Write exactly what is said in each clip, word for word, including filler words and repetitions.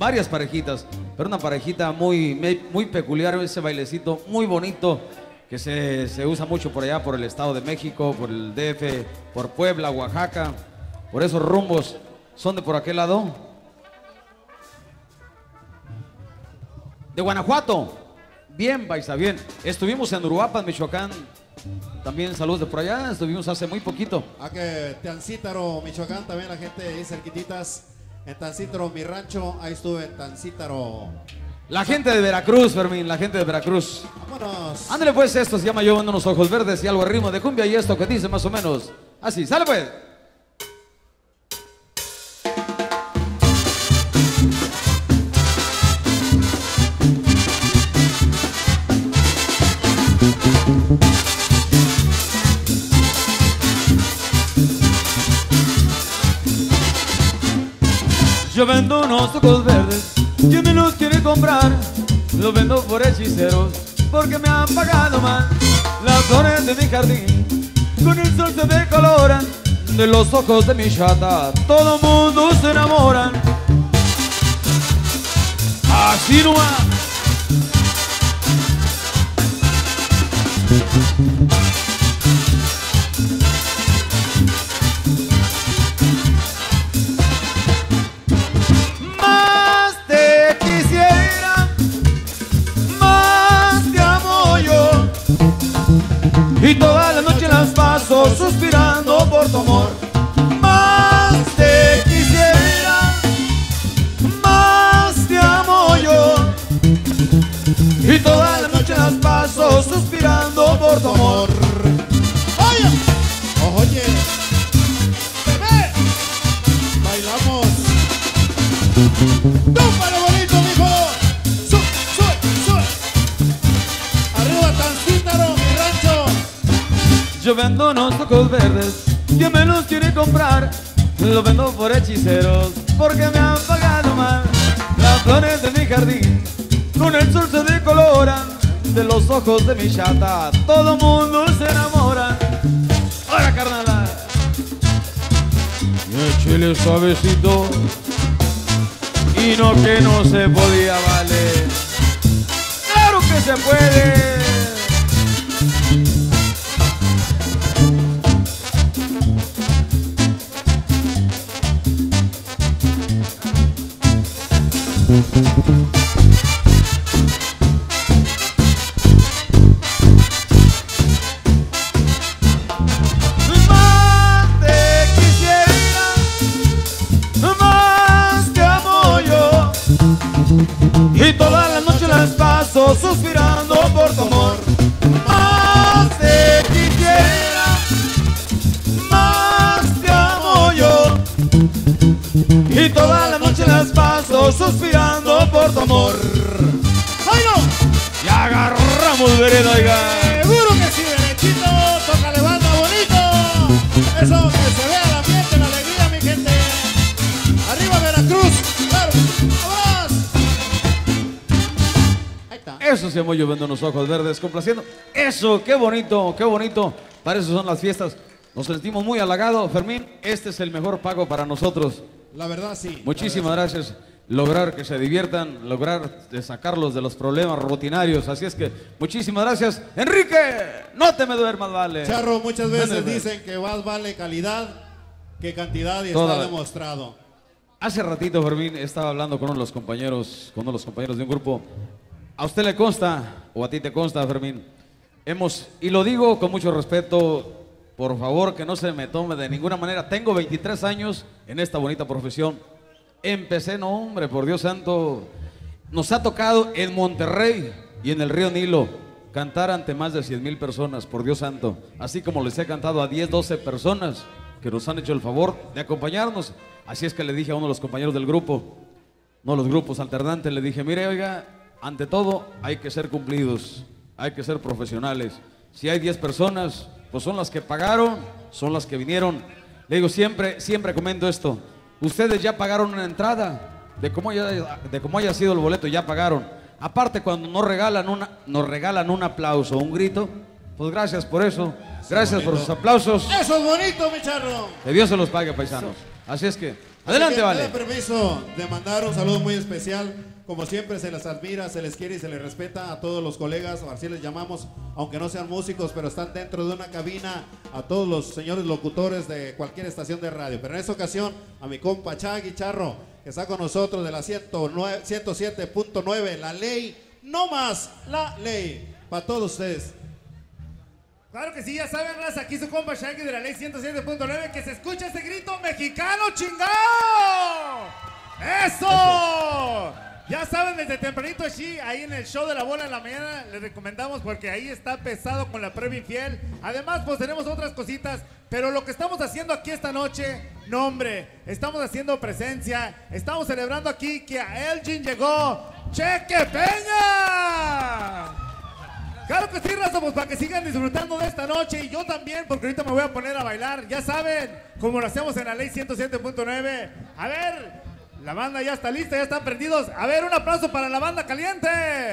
varias parejitas, pero una parejita muy, muy peculiar, ese bailecito muy bonito que se, se usa mucho por allá, por el Estado de México, por el D F, por Puebla, Oaxaca, por esos rumbos. ¿Son de por aquel lado? De Guanajuato. Bien, Paisa, bien. Estuvimos en Uruapan, Michoacán. También saludos de por allá. Estuvimos hace muy poquito. A que Tancítaro, Michoacán, también la gente ahí cerquititas. En Tancítaro, mi rancho, ahí estuve en Tancítaro. La gente de Veracruz, Fermín, la gente de Veracruz. Vámonos. Ándale pues, esto se llama Yo Vendo Unos Ojos Verdes y algo al ritmo de cumbia y esto que dice más o menos así. ¡Sale pues! Yo vendo unos ojos verdes, ¿quién me los quiere comprar? Los vendo por hechiceros, porque me han pagado mal. Las flores de mi jardín, con el sol se decoloran. De los ojos de mi chata, todo mundo se enamoran. Así no va. Y toda la noche las paso suspirando por tu amor. Más te quisiera, más te amo yo. Y toda la noche las paso suspirando por tu amor. ¡Oye! ¡Oye! ¡Bebé! ¡Bailamos! ¡Tómalo bonito, mijo! ¡Sube, sube, sube! ¡Arriba Tancítaro, mi rancho! Yo vendo unos ojos verdes, ¿quién me los quiere comprar? Los vendo por hechiceros, porque me han pagado mal. Las flores de mi jardín, con el sol se decoloran. De los ojos de mi chata, todo mundo se enamora. ¡Ahora, carnala! Y el chile suavecito, y no que no se podía, vale. ¡Claro que se puede! Más te quisiera, más te amo yo. Y toda la noche las paso suspirando por tu amor. Más te quisiera, más te amo yo. Y toda la noche las paso suspirando por tu amor. ¡Ay, no! Y agarramos vereda, oiga. Seguro que sí, derechito. Tócale banda bonito. Eso, que se vea el ambiente, la alegría, mi gente. Arriba Veracruz. Claro. ¡Vámonos! Ahí está. Eso se llama Yo Vendo Unos Ojos Verdes, complaciendo. Eso, qué bonito, qué bonito. Para eso son las fiestas. Nos sentimos muy halagados, Fermín. Este es el mejor pago para nosotros. La verdad, sí. Muchísimas gracias. Lograr que se diviertan, lograr sacarlos de los problemas rutinarios. Así es que, muchísimas gracias. Enrique, no te me duermas, vale. Charro, muchas veces Ándale. dicen que más vale calidad que cantidad y Toda está la- demostrado. Hace ratito, Fermín, estaba hablando con uno de los compañeros, con uno de los compañeros de un grupo. ¿A usted le consta, o a ti te consta, Fermín? Hemos, y lo digo con mucho respeto, por favor, que no se me tome de ninguna manera. Tengo veintitrés años en esta bonita profesión. Empecé, no hombre, por Dios santo, nos ha tocado en Monterrey y en el río Nilo cantar ante más de cien mil personas, por Dios santo. Así como les he cantado a diez, doce personas que nos han hecho el favor de acompañarnos. Así es que le dije a uno de los compañeros del grupo, no los grupos alternantes, le dije, mire, oiga, ante todo hay que ser cumplidos, hay que ser profesionales. Si hay diez personas, pues son las que pagaron, son las que vinieron. Le digo, siempre, siempre comento esto. Ustedes ya pagaron una entrada, de cómo haya, de cómo haya sido el boleto, ya pagaron. Aparte, cuando nos regalan, una, nos regalan un aplauso, un grito, pues gracias por eso. Gracias por sus aplausos. Eso es bonito, mi charro. Que Dios se los pague, paisanos. Así es que, Adelante, Vale. Vale. Me da permiso de mandar un saludo muy especial. Como siempre, se les admira, se les quiere y se les respeta a todos los colegas, o así les llamamos, aunque no sean músicos, pero están dentro de una cabina, a todos los señores locutores de cualquier estación de radio. Pero en esta ocasión, a mi compa Chagui Charro, que está con nosotros de la ciento siete punto nueve, la ley, no más la ley, para todos ustedes. Claro que sí, ya saben, raza, aquí su compa Shaggy de la ley ciento siete punto nueve, que se escucha ese grito mexicano, chingado. ¡Eso! ¡Eso! Ya saben, desde tempranito allí, ahí en el show de la bola en la mañana, les recomendamos porque ahí está pesado con la previa infiel. Además, pues tenemos otras cositas, pero lo que estamos haciendo aquí esta noche, no hombre, estamos haciendo presencia, estamos celebrando aquí que a Elgin llegó Cheque Peña. Claro que sí, raza, pues para que sigan disfrutando de esta noche y yo también, porque ahorita me voy a poner a bailar, ya saben, como lo hacemos en la ley ciento siete punto nueve. A ver, la banda ya está lista, ya están prendidos. A ver, un aplauso para la banda caliente.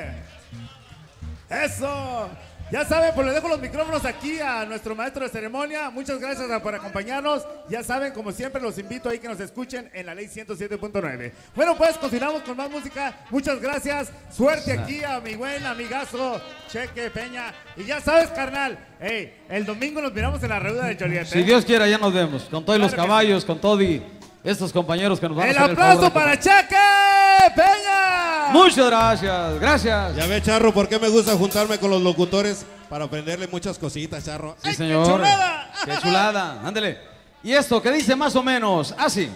Eso. Ya saben, pues le dejo los micrófonos aquí a nuestro maestro de ceremonia. Muchas gracias por acompañarnos. Ya saben, como siempre, los invito ahí que nos escuchen en la ley ciento siete punto nueve. Bueno, pues continuamos con más música. Muchas gracias. Suerte aquí a mi buen amigazo Cheque Peña. Y ya sabes, carnal, hey, el domingo nos miramos en la reunión de Joliet. Si Dios quiera, ya nos vemos. Con todos los caballos, con todo y estos compañeros que nos van a El hacer aplauso el favor de para Cheque Peña. Muchas gracias, gracias. Ya ve, Charro, ¿por qué me gusta juntarme con los locutores? Para aprenderle muchas cositas, Charro. Sí, señor. ¡Qué chulada! Qué chulada, ándele. Y esto que dice más o menos así.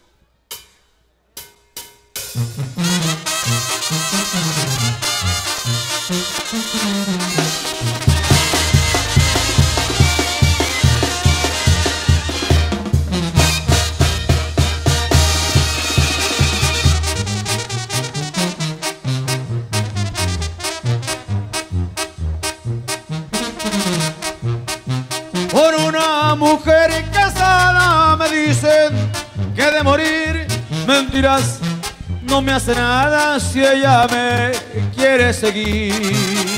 Por una mujer casada me dicen que de morir, mentiras, no me hace nada si ella me quiere seguir.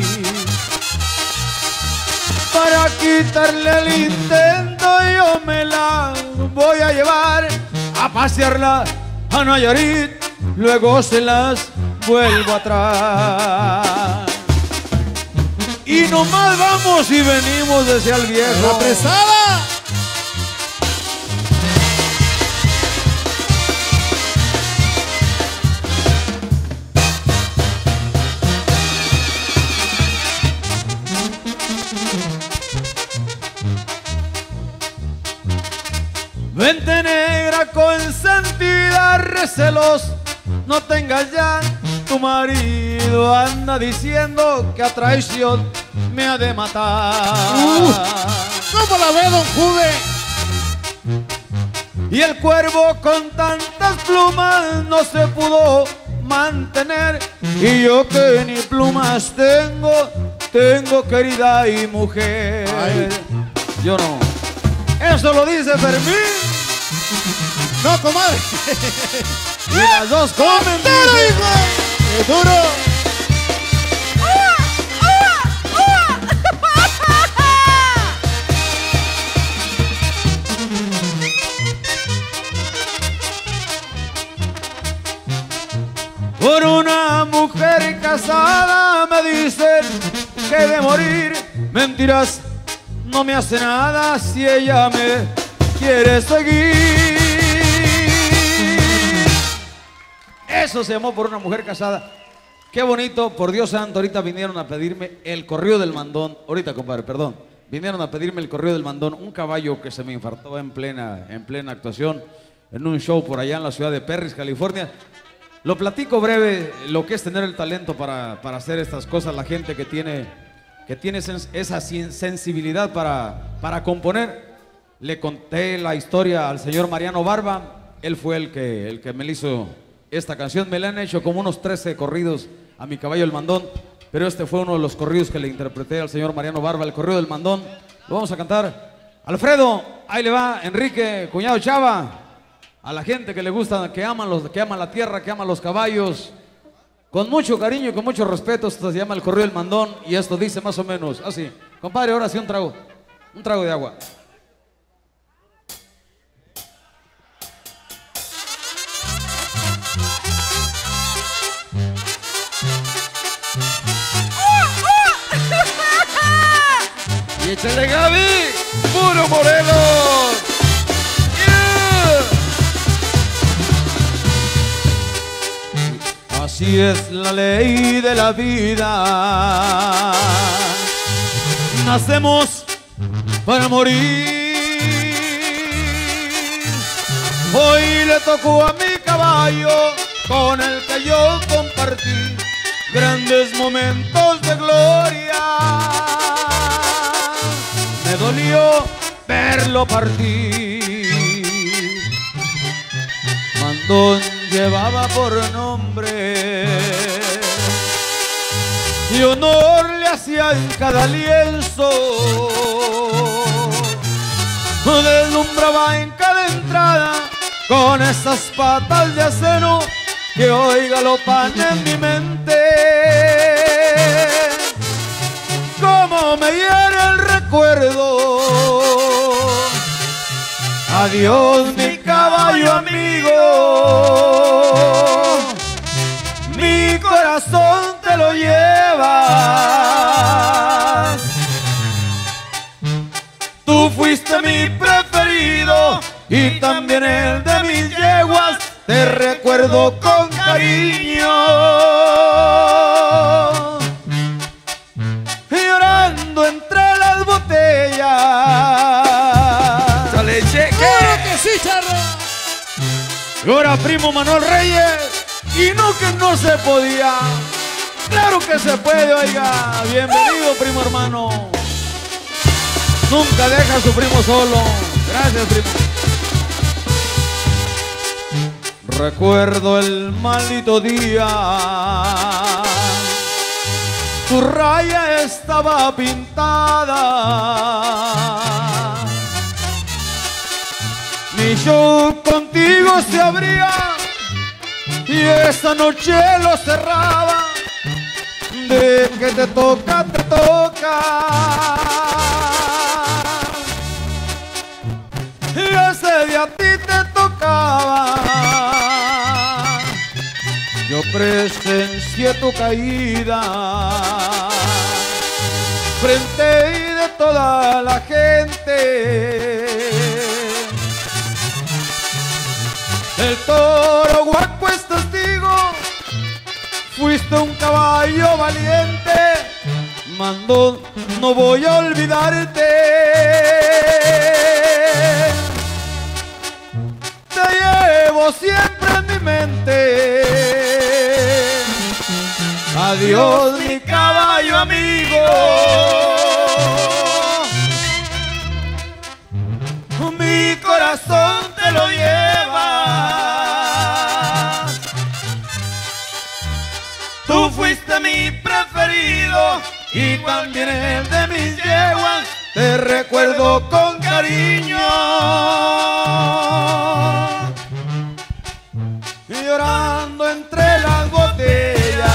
Para quitarle el intento yo me la voy a llevar a pasearla a Nayarit, luego se las vuelvo atrás. Y nomás vamos y venimos desde el viejo. ¡La presada! Vente negra consentida, recelos, no tengas ya. Tu marido anda diciendo que a traición me ha de matar. Uh, ¿Cómo la ve, don Juve? Y el cuervo con tantas plumas no se pudo mantener. Y yo que ni plumas tengo, tengo querida y mujer. Ay. Yo no. Eso lo dice Fermín. No, comadre. Y las dos comen. ¡Duro, hijo! ¡Qué duro! Por una mujer casada me dicen que de morir, mentiras, no me hace nada si ella me quiere seguir. Eso se llamó Por una mujer casada. Qué bonito, por Dios santo, ahorita vinieron a pedirme el corrido del mandón. Ahorita, compadre, perdón. Vinieron a pedirme el corrido del mandón, un caballo que se me infartó en plena, en plena actuación, en un show por allá en la ciudad de Perris, California. Lo platico breve, lo que es tener el talento para, para hacer estas cosas, la gente que tiene, que tiene sens esa sensibilidad para, para componer. Le conté la historia al señor Mariano Barba, él fue el que, el que me hizo esta canción. Me la han hecho como unos trece corridos a mi caballo el mandón, pero este fue uno de los corridos que le interpreté al señor Mariano Barba, el corrido del mandón. Lo vamos a cantar. Alfredo, ahí le va, Enrique, cuñado Chava. A la gente que le gusta, que aman, los, que aman la tierra, que aman los caballos, con mucho cariño y con mucho respeto. Esto se llama el corrido del mandón y esto dice más o menos así. Compadre, ahora sí un trago, un trago de agua. Échale Gaby, puro Morelos. Yeah. Así es la ley de la vida. Nacemos para morir. Hoy le tocó a mi caballo con el que yo compartí grandes momentos de gloria. Me dolió verlo partir. Mandón llevaba por nombre y honor le hacía en cada lienzo. Deslumbraba en cada entrada con esas patas de acero que hoy galopan en mi mente. Cómo me hiere el recuerdo. Adiós mi caballo amigo. Mi corazón te lo llevas. Tú fuiste mi preferido y también el de mis yeguas. Te recuerdo con cariño. Llorando entre las botellas. ¡Sale, cheque! ¡Claro que sí, charro! Y ahora primo Manuel Reyes. Y no que no se podía. Claro que se puede, oiga. Bienvenido, primo hermano. Nunca deja a su primo solo. Gracias, primo. Recuerdo el maldito día. Tu raya estaba pintada. Mi show contigo se abría y esta noche lo cerraba. De que te toca, te toca. Y ese día a ti te tocaba. Yo presencié tu caída frente y de toda la gente. El toro guapo es testigo. Fuiste un caballo valiente. Mandón, no voy a olvidarte. Te llevo siempre en mi mente. Adiós mi caballo amigo. Mi corazón te lo llevas. Tú fuiste mi preferido y también el de mis yeguas. Te recuerdo con cariño. Y llorando entre las botellas.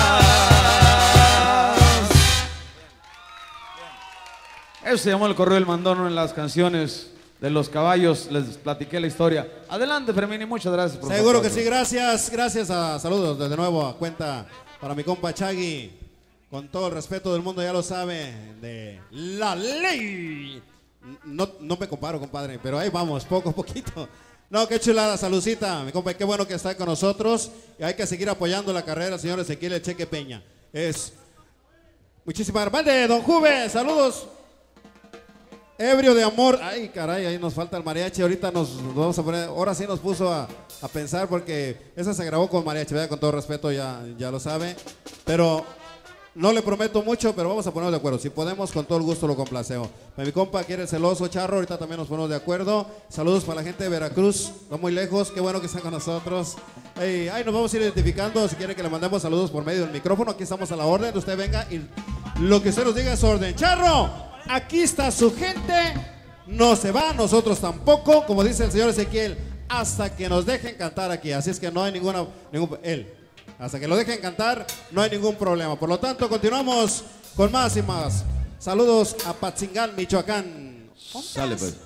Eso se llamó el correo del mandón en las canciones de los caballos. Les platiqué la historia. Adelante, Fermín, y muchas gracias por Seguro que sí, gracias. Gracias a saludos desde nuevo a cuenta para mi compa Chagui. Con todo el respeto del mundo, ya lo sabe, de la ley. No, no me comparo, compadre, pero ahí vamos, poco a poquito. No, qué chulada, saludcita, mi compa, qué bueno que está con nosotros. Y hay que seguir apoyando la carrera, señor Ezequiel El Cheque Peña. Es muchísimas gracias. Don Juve, saludos. Ebrio de amor. Ay, caray, ahí nos falta el mariachi. Ahorita nos vamos a poner, ahora sí nos puso a, a pensar porque esa se grabó con mariachi, ¿verdad? Con todo respeto, ya, ya lo sabe. Pero no le prometo mucho, pero vamos a ponernos de acuerdo. Si podemos, con todo el gusto lo complacemos. Mi compa quiere el celoso charro, ahorita también nos ponemos de acuerdo. Saludos para la gente de Veracruz, no muy lejos, qué bueno que están con nosotros. Hey, ahí nos vamos a ir identificando, si quiere que le mandemos saludos por medio del micrófono, aquí estamos a la orden, usted venga y lo que usted nos diga es orden. Charro, aquí está su gente, no se va, nosotros tampoco, como dice el señor Ezequiel, hasta que nos dejen cantar aquí, así es que no hay ninguna, ningún, él. Hasta que lo dejen cantar, no hay ningún problema. Por lo tanto, continuamos con más y más. Saludos a Patzingán, Michoacán. Sale pues.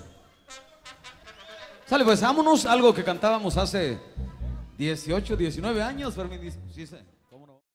Sale pues, vámonos. Algo que cantábamos hace dieciocho, diecinueve años, Fermín dice. Sí, sí.